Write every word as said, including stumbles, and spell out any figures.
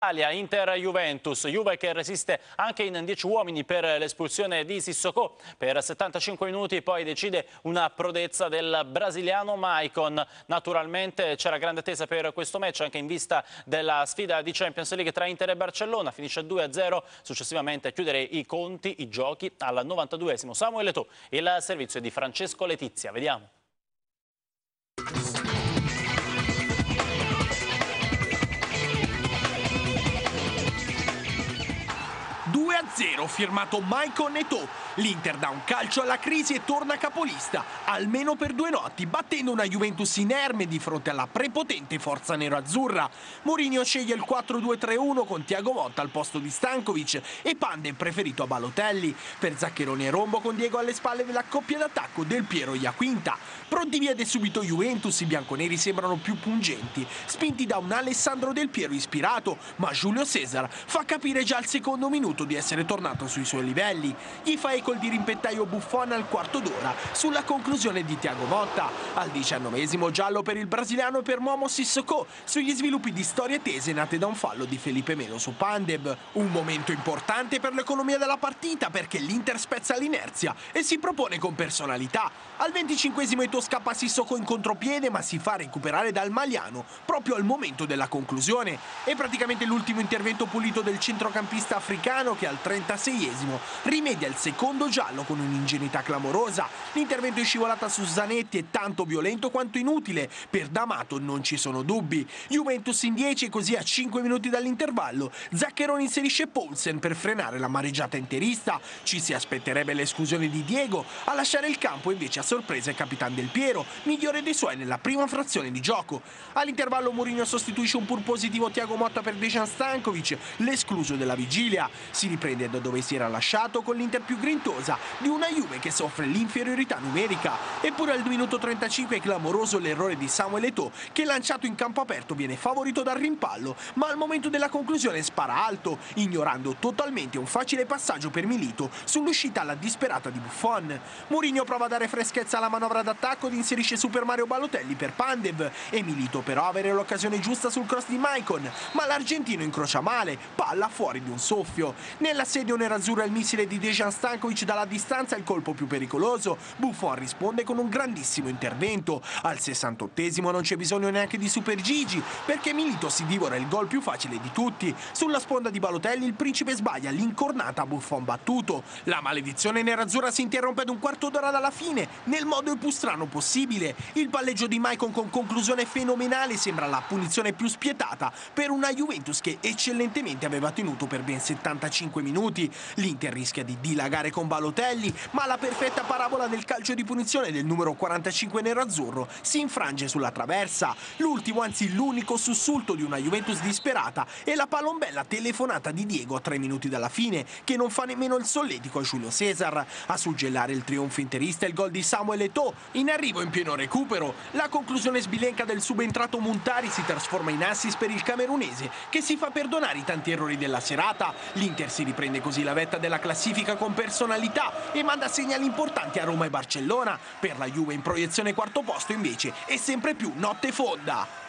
Inter-Juventus, Juve che resiste anche in dieci uomini per l'espulsione di Sissoko per settantacinque minuti, poi decide una prodezza del brasiliano Maicon. Naturalmente c'era grande attesa per questo match anche in vista della sfida di Champions League tra Inter e Barcellona, finisce due a zero, successivamente a chiudere i conti, i giochi al novantaduesimo. Samuel Eto'o, il servizio di Francesco Letizia, vediamo. due a zero firmato Maicon Eto'o. L'Inter dà un calcio alla crisi e torna capolista, almeno per due notti, battendo una Juventus inerme di fronte alla prepotente forza nero-azzurra. Mourinho sceglie il quattro due tre uno con Thiago Motta al posto di Stankovic e Pandev preferito a Balotelli. Per Zaccheroni e Rombo con Diego alle spalle della coppia d'attacco Del Piero e Iaquinta. Pronti via de subito Juventus, i bianconeri sembrano più pungenti, spinti da un Alessandro Del Piero ispirato, ma Julio César fa capire già al secondo minuto di essere tornato sui suoi livelli. Gli fa col dirimpettaio Buffon al quarto d'ora sulla conclusione di Thiago Motta. Al diciannovesimo giallo per il brasiliano e per Momo Sissoko sugli sviluppi di storie tese nate da un fallo di Felipe Melo su Pandev. Un momento importante per l'economia della partita perché l'Inter spezza l'inerzia e si propone con personalità. Al venticinquesimo Eto'o scappa Sissoko in contropiede ma si fa recuperare dal Maliano proprio al momento della conclusione. È praticamente l'ultimo intervento pulito del centrocampista africano che al trentaseiesimo rimedia il secondo giallo con un'ingenuità clamorosa. L'intervento è scivolata su Zanetti è tanto violento quanto inutile. Per D'Amato non ci sono dubbi. Juventus in dieci e così a cinque minuti dall'intervallo Zaccheroni inserisce Poulsen per frenare la mareggiata interista. Ci si aspetterebbe l'esclusione di Diego, a lasciare il campo invece a sorpresa il capitan Del Piero, migliore dei suoi nella prima frazione di gioco. All'intervallo Mourinho sostituisce un pur positivo Thiago Motta per Dejan Stankovic, l'escluso della vigilia. Si riprende da dove si era lasciato con l'Inter più grintosa di una Juve che soffre l'inferiorità numerica. Eppure al minuto trentacinque è clamoroso l'errore di Samuel Eto'o che lanciato in campo aperto viene favorito dal rimpallo, ma al momento della conclusione spara alto, ignorando totalmente un facile passaggio per Milito sull'uscita alla disperata di Buffon. Mourinho prova a dare freschezza alla manovra d'attacco ed inserisce Super Mario Balotelli per Pandev e Milito però avere l'occasione giusta sul cross di Maicon, ma l'argentino incrocia male, palla fuori di un soffio. Nell'assedio nerazzurro il missile di Dejan Stankovic dalla distanza il colpo più pericoloso. Buffon risponde con un grandissimo intervento. Al sessantottesimo non c'è bisogno neanche di Super Gigi perché Milito si divora il gol più facile di tutti. Sulla sponda di Balotelli il principe sbaglia l'incornata a Buffon battuto. La maledizione nerazzurra si interrompe ad un quarto d'ora dalla fine nel modo più strano possibile. Il palleggio di Maicon con conclusione fenomenale sembra la punizione più spietata per una Juventus che eccellentemente aveva tenuto per ben settantacinque minuti. L'Inter rischia di dilagare con Balotelli, ma la perfetta parabola del calcio di punizione del numero quarantacinque nerazzurro si infrange sulla traversa. L'ultimo, anzi l'unico sussulto di una Juventus disperata è la palombella telefonata di Diego a tre minuti dalla fine, che non fa nemmeno il solletico a Julio César. A suggellare il trionfo interista il gol di Samuel Eto'o, in arrivo in pieno recupero. La conclusione sbilenca del subentrato Muntari si trasforma in assist per il camerunese, che si fa perdonare i tanti errori della serata. L'Inter si riprende così la vetta della classifica con personalità e manda segnali importanti a Roma e Barcellona. Per la Juve in proiezione quarto posto invece è sempre più notte fonda.